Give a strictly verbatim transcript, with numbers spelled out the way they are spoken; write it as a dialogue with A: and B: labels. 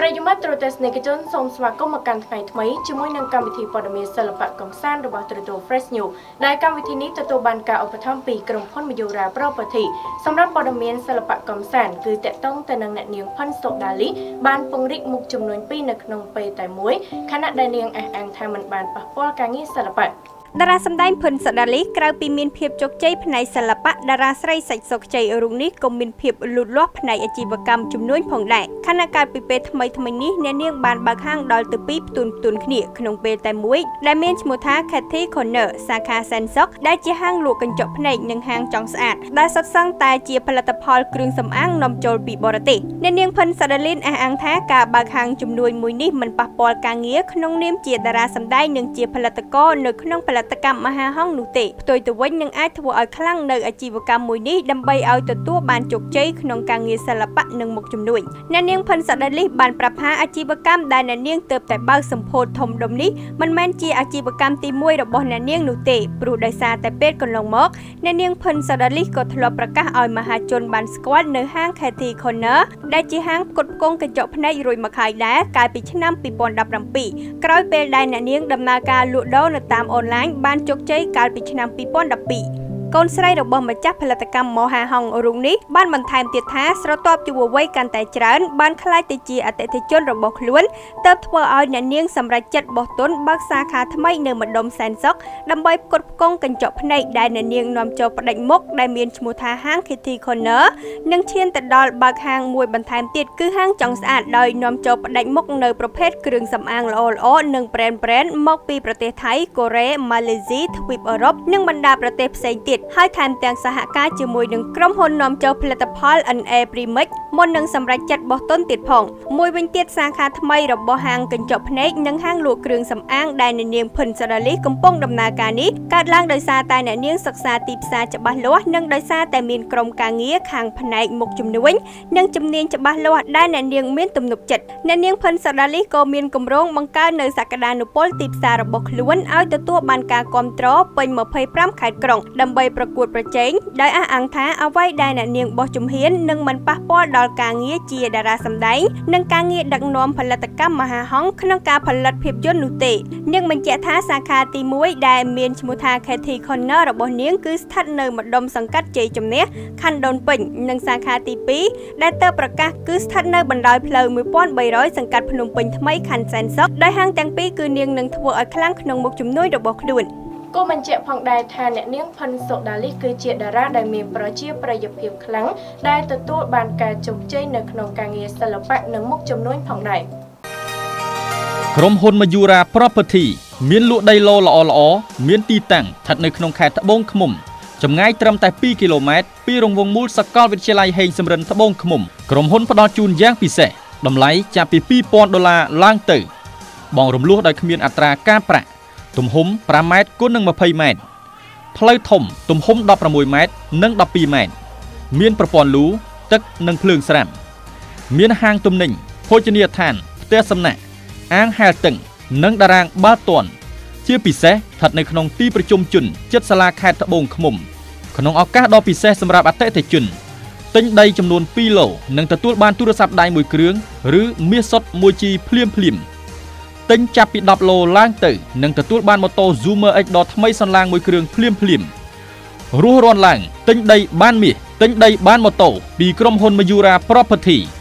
A: ប្រយុទ្ធត្រូវតែស្នេហ៍ជនសូមស្វាគមន៍មកកាន់ថ្ងៃថ្មីជាមួយនឹងកម្មវិធីព័ត៌មានសិល្បៈកំសាន្តរបស់ទូរទស្សន៍ Fresh News ដែលកម្មវិធីនេះទទួលបានការឧបត្ថម្ភពីក្រុមហ៊ុន Mayura Property សម្រាប់ព័ត៌មានសិល្បៈកំសាន្តគឺតាក់ទងទៅនឹងអ្នកនាងផុនសូដាលីបានពង្រីកមុខចំនួនពីរនៅក្នុងពេលតែមួយខណៈដែលនាងអះអាងថាមិនបានប៉ះពាល់ការងារសិល្បៈតារាសម្ដែងផុនសូដាលីក្រៅពីមានភាពជោគជ័យផ្នែកសិល្បៈតារាស្រីសាច់សុកជ័យរូបនេះក៏មានភាពលូតលាស់ផ្នែកអាជីវកម្មជំនួញផងដែរខណៈកាលពីពេលថ្មីថ្មីនេះអ្នកនាងបានបើកហាងដល់ទៅពីរផ្ទុនផ្ទុនគ្នាក្នុងពេលតែមួយដែលមានឈ្មោះថា Cathy Corner សាខា Sensok ដែលជាហាងលក់កញ្ចក់ភ្នែកនិងហាងចង់ស្អាតដែលសុទ្ធសឹងតែជាផលិតផលគ្រឿងសម្អាងនាំចូលពីបរទេសអ្នកនាងផុនសូដាលីអះអាងថាការបើកហាងជំនួញមួយនេះមិនប៉ះពាល់ការងារក្នុងនាមជាតារាសម្ដែងនិងជាផលិតករនៅក្នុងផលិតកម្មមហាហង្សនោះទេផ្ទុយទៅវិញនឹងអាចធ្វើឲ្យខ្លាំងនៅអាជីវកម្មមួយនេះដើម្បីឲ្យទទួលបានជោគជ័យក្នុងការងារសិល្បៈនិងមុខជំនួញអ្នកនាងផុនសូដាលីបានប្រាប់ថាអាជីវកម្មដែលអ្នកនាងទើបតែបើកសម្ពោធធំដុំនេះមិនមែនជាអាជីវកម្មទីមួយរបស់អ្នកនាងនោះទេព្រោះដោយសារតែពេលកន្លងមកអ្នកនាងផុនសូដាលីក៏ធ្លាប់ប្រកាសឲ្យមហាជនបានស្គាល់នៅហាង Cathy Corner ដែលជាហាងផ្គត់ផ្គង់កញ្ចក់ភ្នែករួចមកហើយដែរកាលពីឆ្នាំពីរពាន់ដប់ប្រាំពីរក្រោយពេលដែលអ្នកនាងដំណើរការលក់ដូរនៅតាមអនឡាញបានជោគជ័យកាលពីឆ្នាំពីរពាន់ដប់ពីរកូនស្រីរបស់ម្ចាស់ផលិតកម្មមហាហង្សរូបនេះបានបន្ថែមទៀតថាស្រទាប់យុវវ័យកាន់តែច្រើនបានក្លាយទៅជាអតិថិជនរបស់ខ្លួនទើបធ្វើឲ្យអ្នកនាងសម្រេចចិត្តបោះទុនបើកសាខាថ្មីនៅម្ដុំសែនសុខដើម្បីផ្គត់ផ្គង់កញ្ចក់ភ្នែកដែលអ្នកនាងនាំចូលផ្ដាច់មុខដែលមានឈ្មោះថាហាង Cathy Corner និងឈានទៅដល់បើកហាងមួយបន្ថែមទៀតគឺហាងចង់ស្អាតដោយនាំចូលផ្ដាច់មុខនៅប្រភេទគ្រឿងសម្អាងល្អៗនិង brand brand មកពីប្រទេសថៃកូរ៉េម៉ាឡេស៊ីទ្វីបអឺរ៉ុបនិងបណ្ដាប្រទេសផ្សេងទៀតហើយថែមទាំងសហការជាមួយនឹងក្រុមហ៊ុននាំចូលផលិតផល អិន អេ Premix មុននឹងសម្រេចចិត្តបោះទុនទៀតផងមួយវិញទៀតសាខាថ្មីរបស់ហាងកញ្ចក់ភ្នែកនិងហាងលក់គ្រឿងសម្អាងដែលអ្នកនាងផុនសូដាលីកំពុងដំណើរការនេះកើតឡើងដោយសារតែអ្នកនាងសិក្សាទីផ្សារច្បាស់លាស់និងដោយសារតែមានក្រុមការងារខាងផ្នែកមុខជំនួញនិងជំនាញច្បាស់លាស់ដែលអ្នកនាងមានទំនុកចិត្តអ្នកនាងផុនសូដាលីក៏មានគម្រោងបង្កើននៅសក្តានុពលទីផ្សាររបស់ខ្លួនឲ្យទទួលបានការគាំទ្រពេញម្ភៃប្រាំខេត្តក្រុងដើម្បីប្រកួតប្រជែងដោយអះអាងថាអ្វីដែលអ្នកនាងបោះជំហាននឹងមិនប៉ះពាល់ដល់ការងារជាតារាសម្ដែងនិងការងារដឹកនាំផលិតកម្មមហាហង្សក្នុងការផលិតភាពយន្តនោះទេនាងបញ្ជាក់ថាសាខាទីមួយដែលមានឈ្មោះថា Cathy Corner របស់នាងគឺស្ថិតនៅម្ដុំសង្កាត់ជ័យជំនះខណ្ឌដូនពេញនិងសាខាទីពីរដែលទើបប្រកាសគឺស្ថិតនៅបណ្ដោយផ្លូវមួយពាន់បីរយសង្កាត់ភ្នំពេញថ្មីខណ្ឌសែនសុខដោយហាងទាំងពីរគឺនាងនឹងធ្វើឲ្យខ្លាំងក្នុងមុខជំនួញរបស់ខ្លួនគូបញ្ជាក់ផងដែរថាអ្នកនាងផុនសូដាលីគឺជាតារាដែលមានប្រជាប្រិយភាពខ្លាំងដែលទទួលបានការជោគជ័យនៅក្នុងការងារសិល្បៈនិងមុខជំនួញផងដែរ
B: ក្រុមហ៊ុន Mayura Property មានលក់ដីឡូល្អល្អមានទីតាំងស្ថិតនៅក្នុងខេត្តត្បូងឃ្មុំចម្ងាយត្រឹមតែពីរគីឡូម៉ែត្រពីរង្វង់មូលសាកលវិទ្យាល័យហេងសំរិនត្បូងឃ្មុំក្រុមហ៊ុនផ្ដល់ជូនយ៉ាងពិសេសតម្លៃចាប់ពីពីរពាន់ដុល្លារឡើងទៅបងរំលោះដោយគ្មានអត្រាការប្រាក់ទំហំប្រាំម៉ែត្រគុណនឹងម្ភៃម៉ែត្រផ្លូវធំទំហំដប់ប្រាំមួយម៉ែត្រនិងដប់ពីរម៉ែត្រមានប្រព័ន្ធលូទឹកនិងភ្លើងស្រាប់មានហាងទំនិញភោជនីយដ្ឋានផ្ទះសំណាក់អាងហែលទឹកនិងតារាងបាល់ទាត់ជាពិសេសស្ថិតនៅក្នុងទីប្រជុំជនជិតសាលាខេត្តត្បូងឃ្មុំក្នុងឱកាសដ៏ពិសេសសម្រាប់អតិថិជនទិញដីចំនួនពីរឡូនិងទទួលបានទូរស័ព្ទដៃមួយគ្រឿងឬមាសសុទ្ធមួយជីភ្លាមភ្លាមទិញចាប់ពីដប់ឡូឡើងទៅនឹងទទួលបានម៉ូតូ Zoomer X ដ៏ថ្មីសន្លាងមួយគ្រឿងភ្លាមភ្លាមរស់រាន់ឡើងទិញដីបានមាសទិញដីបានម៉ូតូពីក្រុមហ៊ុន Mayura Property